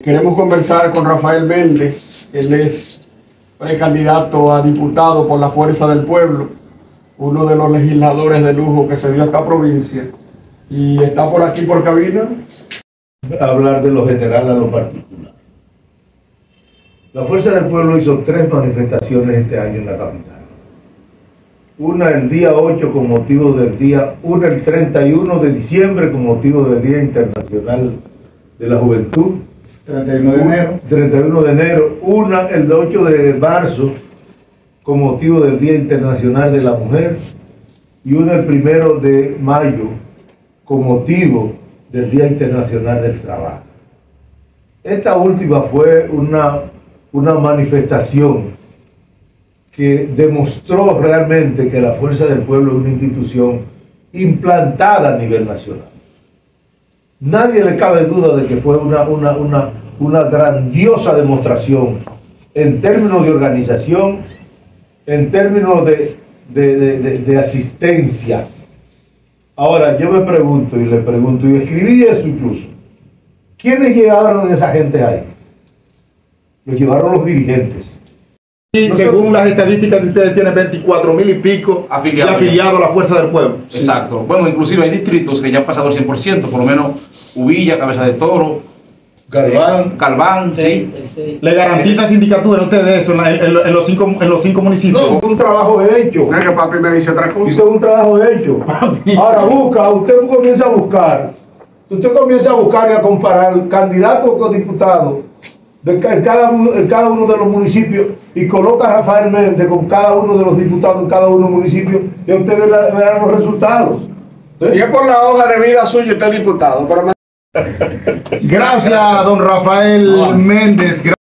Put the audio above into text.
Queremos conversar con Rafael Méndez. Él es precandidato a diputado por la Fuerza del Pueblo, uno de los legisladores de lujo que se dio a esta provincia. Y está por aquí por cabina. Hablar de lo general a lo particular. La Fuerza del Pueblo hizo 3 manifestaciones este año en la capital. Una el día 8 con motivo del día, una el 31 de diciembre con motivo del Día Internacional de la Juventud. 31 de enero. 31 de enero. Una el 8 de marzo con motivo del Día Internacional de la Mujer. Y una el 1 de mayo con motivo del Día Internacional del Trabajo. Esta última fue una manifestación que demostró realmente que la Fuerza del Pueblo es una institución implantada a nivel nacional. Nadie le cabe duda de que fue una grandiosa demostración en términos de organización, en términos de asistencia. Ahora, yo me pregunto y le pregunto, y escribí eso incluso, ¿quiénes llevaron a esa gente ahí? Los llevaron los dirigentes. Y según las estadísticas de ustedes, tienen 24.000 y pico afiliados a la Fuerza del Pueblo. Exacto. Sí. Bueno, inclusive hay distritos que ya han pasado el 100%, por lo menos Uvilla, Cabeza de Toro, Galván, sí. ¿Le garantiza sindicatura a ustedes eso en los cinco municipios? No, un trabajo hecho. No es que papi me dice otra cosa. Esto es un trabajo hecho. Ahora usted comienza a buscar y a comparar candidatos con diputados en cada uno de los municipios y coloca a Rafael Méndez con cada uno de los diputados en cada uno de los municipios y ustedes verán los resultados. Si es por la hoja de vida suya, usted es diputado. Pero Gracias, don Rafael Méndez.